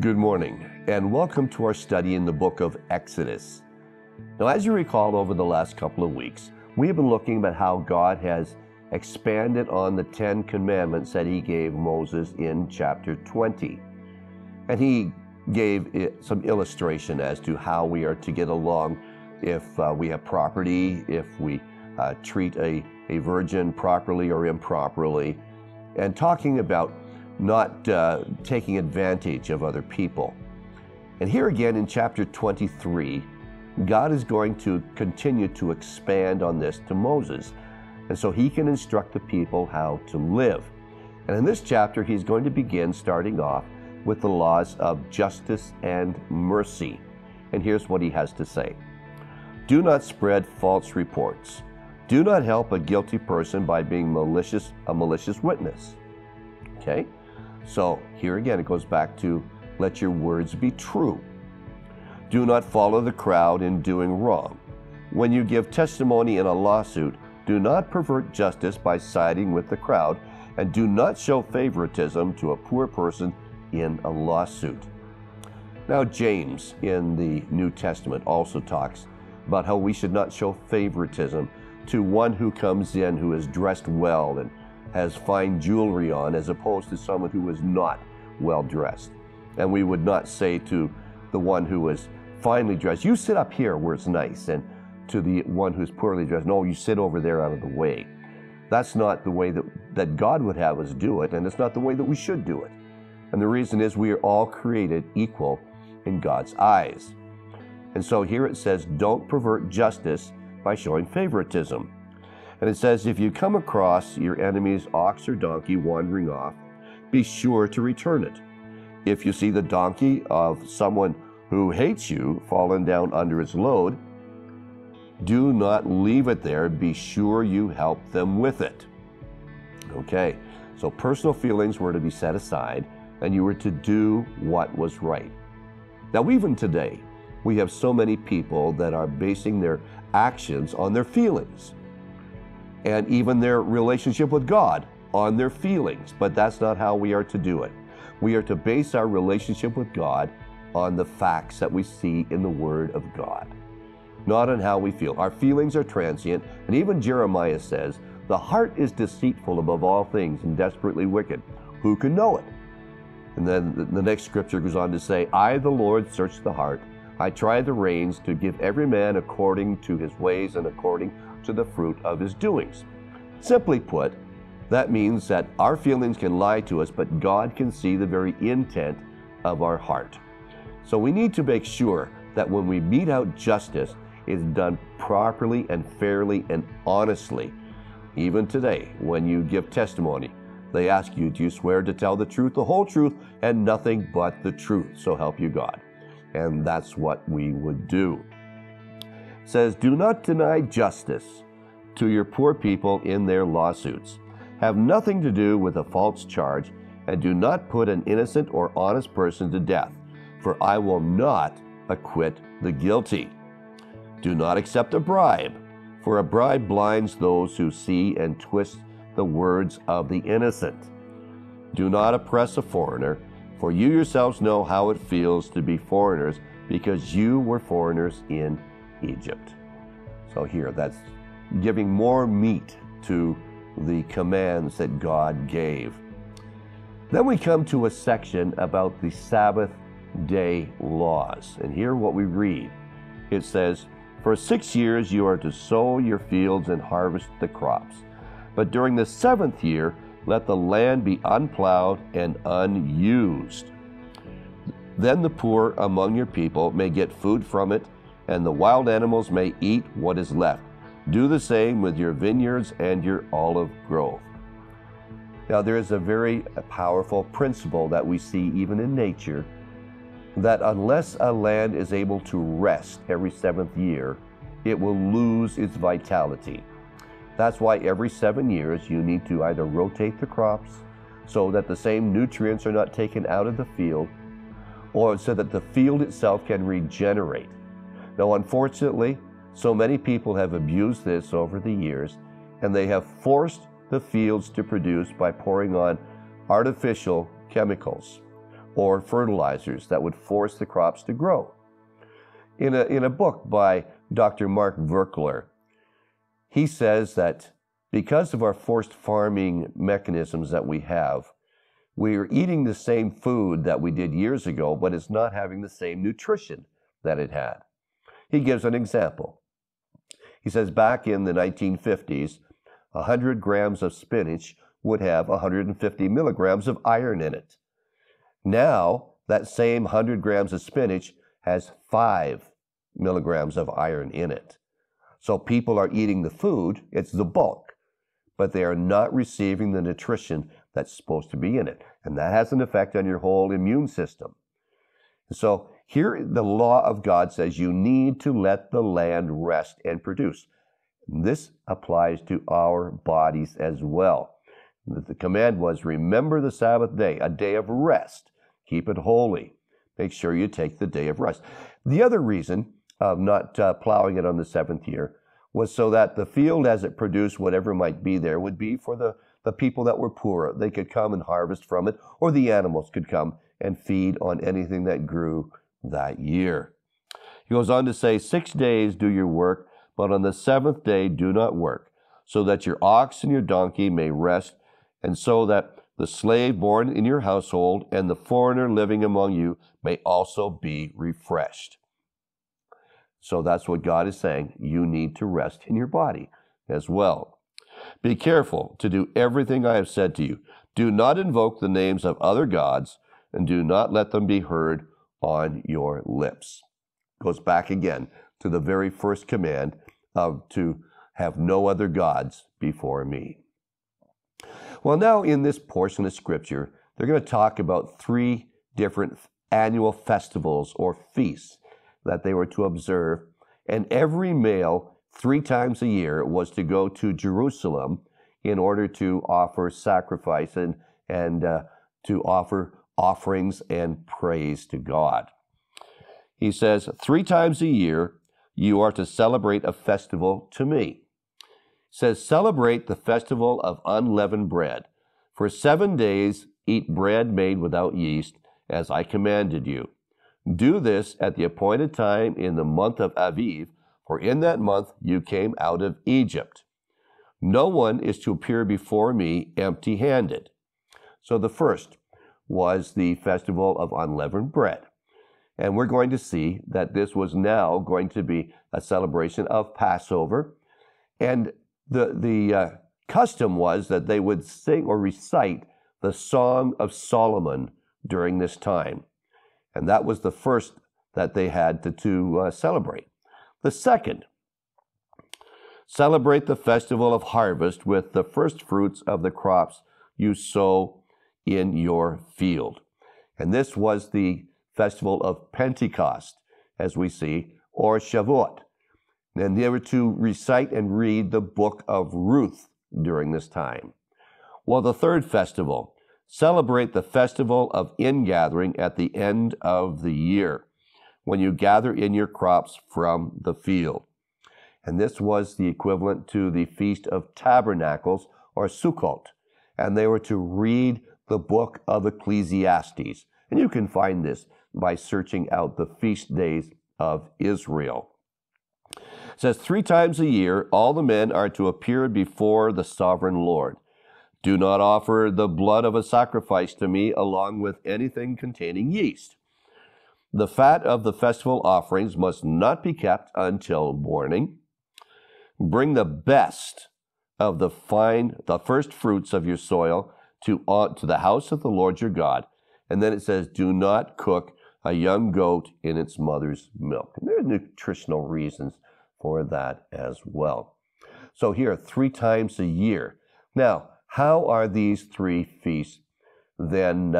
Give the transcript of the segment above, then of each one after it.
Good morning, and welcome to our study in the book of Exodus. Now, as you recall, over the last couple of weeks, we have been looking at how God has expanded on the 10 commandments that he gave Moses in chapter 20. And he gave some illustration as to how we are to get along if we have property, if we treat a virgin properly or improperly, and talking about not taking advantage of other people. And here again in chapter 23, God is going to continue to expand on this to Moses, and so he can instruct the people how to live. And in this chapter, he's going to begin starting off with the laws of justice and mercy. And here's what he has to say. Do not spread false reports. Do not help a guilty person by being a malicious witness. Okay? So here again, it goes back to let your words be true. Do not follow the crowd in doing wrong. When you give testimony in a lawsuit, do not pervert justice by siding with the crowd, and do not show favoritism to a poor person in a lawsuit. Now, James in the New Testament also talks about how we should not show favoritism to one who comes in who is dressed well and has fine jewelry on, as opposed to someone who is not well dressed. And we would not say to the one who is finely dressed, you sit up here where it's nice, and to the one who's poorly dressed, no, you sit over there out of the way. That's not the way that God would have us do it, and it's not the way that we should do it. And the reason is we are all created equal in God's eyes. And so here it says, don't pervert justice by showing favoritism. And it says, if you come across your enemy's ox or donkey wandering off, be sure to return it. If you see the donkey of someone who hates you fallen down under its load, do not leave it there. Be sure you help them with it. Okay, so personal feelings were to be set aside, and you were to do what was right. Now, even today, we have so many people that are basing their actions on their feelings, and even their relationship with God on their feelings. But that's not how we are to do it. We are to base our relationship with God on the facts that we see in the Word of God, not on how we feel. Our feelings are transient, and even Jeremiah says, the heart is deceitful above all things and desperately wicked. Who can know it? And then the next scripture goes on to say, I, the Lord, search the heart. I try the reins to give every man according to his ways and according to the fruit of his doings. Simply put, that means that our feelings can lie to us, but God can see the very intent of our heart. So we need to make sure that when we mete out justice, it's done properly and fairly and honestly. Even today, when you give testimony, they ask you, do you swear to tell the truth, the whole truth, and nothing but the truth? So help you God. And that's what we would do. It says, do not deny justice to your poor people in their lawsuits. Have nothing to do with a false charge, and do not put an innocent or honest person to death, for I will not acquit the guilty. Do not accept a bribe, for a bribe blinds those who see and twist the words of the innocent. Do not oppress a foreigner, for you yourselves know how it feels to be foreigners, because you were foreigners in Egypt. So here, that's giving more meat to the commands that God gave. Then we come to a section about the Sabbath day laws. And here what we read, it says, for 6 years you are to sow your fields and harvest the crops. But during the 7th year, let the land be unplowed and unused. Then the poor among your people may get food from it, and the wild animals may eat what is left. Do the same with your vineyards and your olive grove. Now, there is a very powerful principle that we see even in nature, that unless a land is able to rest every 7th year, it will lose its vitality. That's why every 7 years you need to either rotate the crops so that the same nutrients are not taken out of the field, or so that the field itself can regenerate. Now, unfortunately, so many people have abused this over the years, and they have forced the fields to produce by pouring on artificial chemicals. or fertilizers that would force the crops to grow. In a book by Dr. Mark Verkler, he says that because of our forced farming mechanisms that we have, we are eating the same food that we did years ago, but it's not having the same nutrition that it had. He gives an example. He says back in the 1950s, 100 grams of spinach would have 150 milligrams of iron in it. Now, that same 100 grams of spinach has 5 milligrams of iron in it. So people are eating the food, it's the bulk, but they are not receiving the nutrition that's supposed to be in it. And that has an effect on your whole immune system. So here the law of God says you need to let the land rest and produce. This applies to our bodies as well. The command was, remember the Sabbath day, a day of rest. Keep it holy. Make sure you take the day of rest. The other reason of not plowing it on the seventh year was so that the field as it produced whatever might be there would be for the people that were poor. They could come and harvest from it, or the animals could come and feed on anything that grew that year. He goes on to say, 6 days do your work, but on the seventh day do not work, so that your ox and your donkey may rest, and so that the slave born in your household and the foreigner living among you may also be refreshed. So that's what God is saying. You need to rest in your body as well. Be careful to do everything I have said to you. Do not invoke the names of other gods, and do not let them be heard on your lips. Goes back again to the very first command of to have no other gods before me. Well, now in this portion of Scripture, they're going to talk about 3 different annual festivals or feasts that they were to observe, and every male 3 times a year was to go to Jerusalem in order to offer sacrifice and to offer offerings and praise to God. He says, 3 times a year you are to celebrate a festival to me. Says, celebrate the festival of unleavened bread. For 7 days eat bread made without yeast, as I commanded you. Do this at the appointed time in the month of Aviv, for in that month you came out of Egypt. No one is to appear before me empty-handed. So the first was the festival of unleavened bread. And we're going to see that this was now going to be a celebration of Passover. And the custom was that they would sing or recite the Song of Solomon during this time. And that was the first that they had to celebrate. The second, celebrate the festival of harvest with the first fruits of the crops you sow in your field. And this was the festival of Pentecost, as we see, or Shavuot. And they were to recite and read the book of Ruth during this time. Well, the third festival, celebrate the festival of ingathering at the end of the year, when you gather in your crops from the field. And this was the equivalent to the Feast of Tabernacles, or Sukkot. And they were to read the book of Ecclesiastes. And you can find this by searching out the feast days of Israel. It says, 3 times a year, all the men are to appear before the sovereign Lord. Do not offer the blood of a sacrifice to me along with anything containing yeast. The fat of the festival offerings must not be kept until morning. Bring the best of the first fruits of your soil to the house of the Lord your God. And then it says, do not cook a young goat in its mother's milk. And there are nutritional reasons for that as well. So here, 3 times a year. Now, how are these 3 feasts then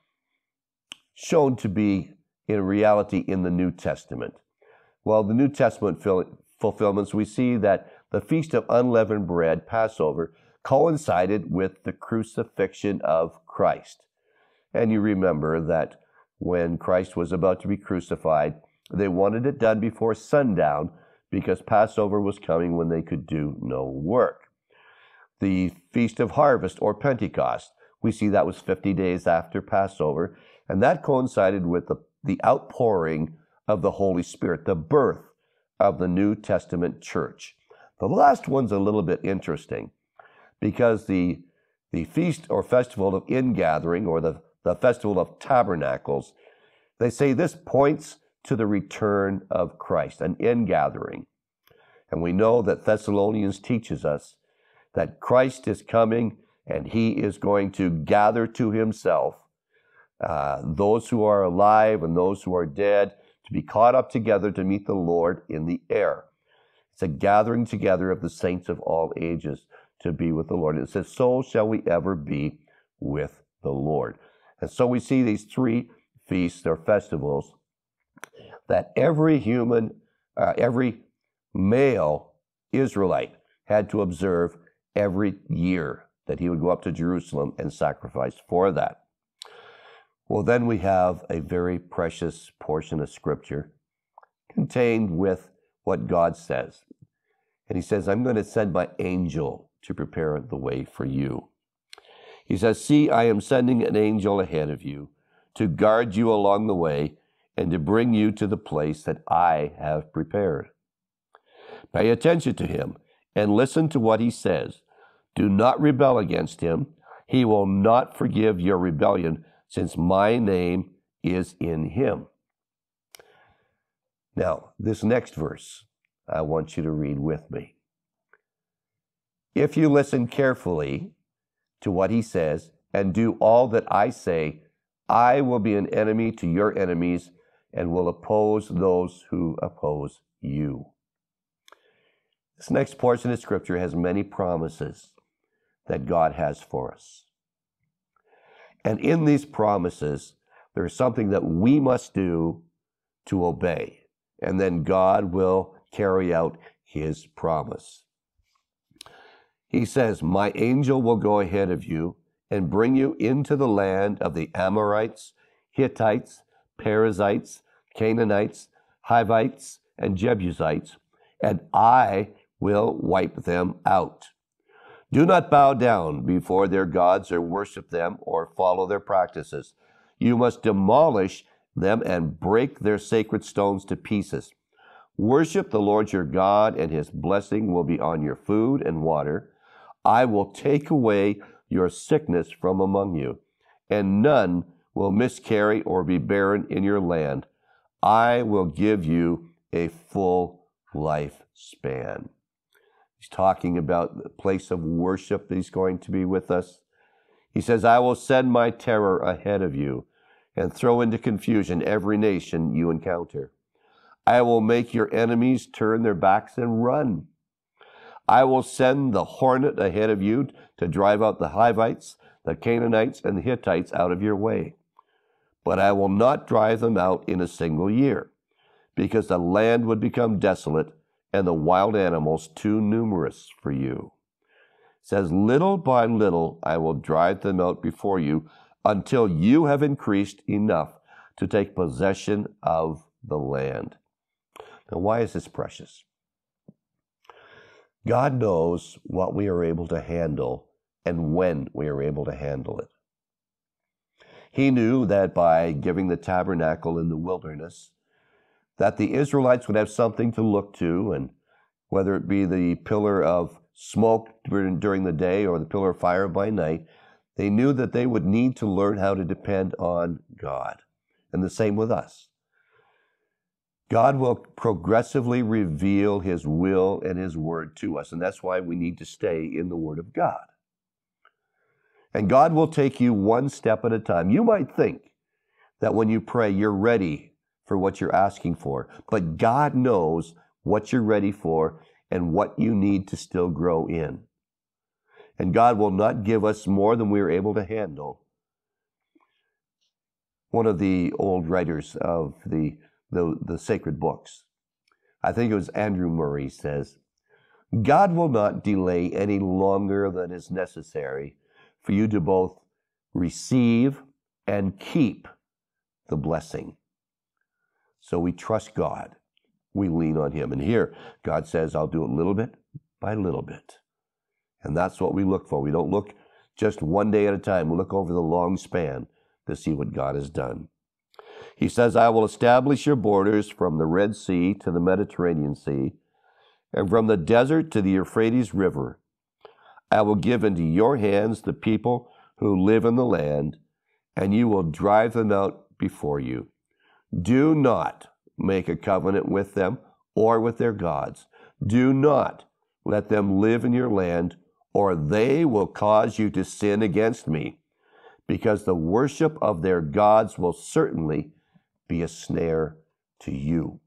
shown to be in reality in the New Testament? Well, the New Testament fulfillments, we see that the Feast of Unleavened Bread, Passover, coincided with the crucifixion of Christ. And you remember that when Christ was about to be crucified, they wanted it done before sundown because Passover was coming when they could do no work. The Feast of Harvest, or Pentecost, we see that was 50 days after Passover, And that coincided with the outpouring of the Holy Spirit, the birth of the New Testament church. The last one's a little bit interesting because the feast or festival of ingathering, or the festival of tabernacles, they say this points to the return of Christ, an ingathering. And we know that Thessalonians teaches us that Christ is coming and he is going to gather to himself those who are alive and those who are dead, to be caught up together to meet the Lord in the air. It's a gathering together of the saints of all ages to be with the Lord. And it says, so shall we ever be with the Lord. And so we see these three feasts or festivals that every human, every male Israelite had to observe every year, that he would go up to Jerusalem and sacrifice for that. Well, then we have a very precious portion of Scripture contained with what God says. And he says, I'm going to send my angel to prepare the way for you. He says, see, I am sending an angel ahead of you to guard you along the way and to bring you to the place that I have prepared. Pay attention to him and listen to what he says. Do not rebel against him. He will not forgive your rebellion, since my name is in him. Now, this next verse, I want you to read with me. If you listen carefully to what he says and do all that I say, I will be an enemy to your enemies and will oppose those who oppose you. This next portion of Scripture has many promises that God has for us. And in these promises, there is something that we must do to obey. And then God will carry out his promise. He says, my angel will go ahead of you and bring you into the land of the Amorites, Hittites, Perizzites, Canaanites, Hivites, and Jebusites, and I will wipe them out. Do not bow down before their gods or worship them or follow their practices. You must demolish them and break their sacred stones to pieces. Worship the Lord your God, and his blessing will be on your food and water. I will take away your sickness from among you, and none will miscarry or be barren in your land. I will give you a full lifespan. He's talking about the place of worship that he's going to be with us. He says, I will send my terror ahead of you and throw into confusion every nation you encounter. I will make your enemies turn their backs and run. I will send the hornet ahead of you to drive out the Hivites, the Canaanites, and the Hittites out of your way. But I will not drive them out in a single year, because the land would become desolate and the wild animals too numerous for you. It says, little by little I will drive them out before you until you have increased enough to take possession of the land. Now, why is this precious? God knows what we are able to handle and when we are able to handle it. He knew that by giving the tabernacle in the wilderness, that the Israelites would have something to look to, and whether it be the pillar of smoke during the day or the pillar of fire by night, they knew that they would need to learn how to depend on God. And the same with us. God will progressively reveal his will and his word to us, and that's why we need to stay in the word of God. And God will take you one step at a time. You might think that when you pray, you're ready for what you're asking for, but God knows what you're ready for and what you need to still grow in. And God will not give us more than we are able to handle. One of the old writers of the sacred books, I think it was Andrew Murray, says, God will not delay any longer than is necessary for you to both receive and keep the blessing. So we trust God. We lean on him. And here, God says, I'll do it little bit by little bit. And that's what we look for. We don't look just one day at a time. We look over the long span. to see what God has done. He says, I will establish your borders from the Red Sea to the Mediterranean Sea, and from the desert to the Euphrates River. I will give into your hands the people who live in the land, and you will drive them out before you. Do not make a covenant with them or with their gods. Do not let them live in your land, or they will cause you to sin against me, because the worship of their gods will certainly be a snare to you.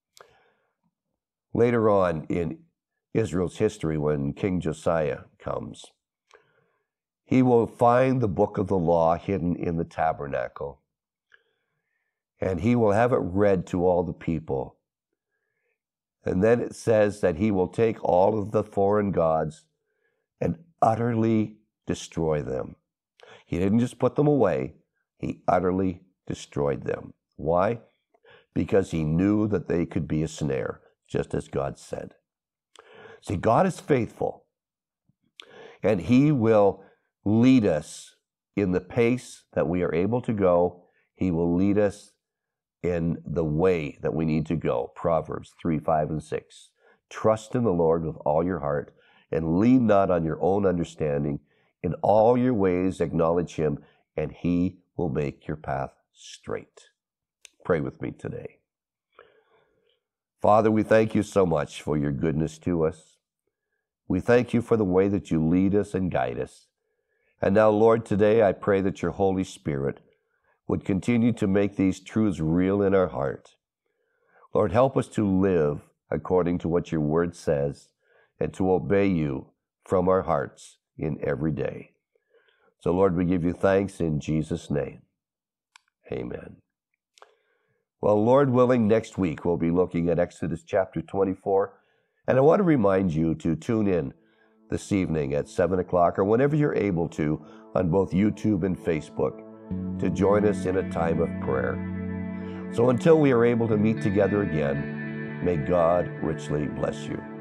Later on in Israel's history, when King Josiah comes, he will find the book of the law hidden in the tabernacle, and he will have it read to all the people. And then it says that he will take all of the foreign gods and utterly destroy them. He didn't just put them away, he utterly destroyed them. Why? Because he knew that they could be a snare, just as God said. See, God is faithful, and he will lead us in the pace that we are able to go. He will lead us in the way that we need to go. Proverbs 3, 5, and 6. Trust in the Lord with all your heart, and lean not on your own understanding. In all your ways acknowledge him, and he will make your path straight. Pray with me today. Father, we thank you so much for your goodness to us. We thank you for the way that you lead us and guide us. And now, Lord, today I pray that your Holy Spirit would continue to make these truths real in our heart. Lord, help us to live according to what your word says and to obey you from our hearts in every day. So, Lord, we give you thanks in Jesus' name. Amen. Well, Lord willing, next week we'll be looking at Exodus chapter 24. And I want to remind you to tune in this evening at 7 o'clock or whenever you're able to on both YouTube and Facebook to join us in a time of prayer. So until we are able to meet together again, may God richly bless you.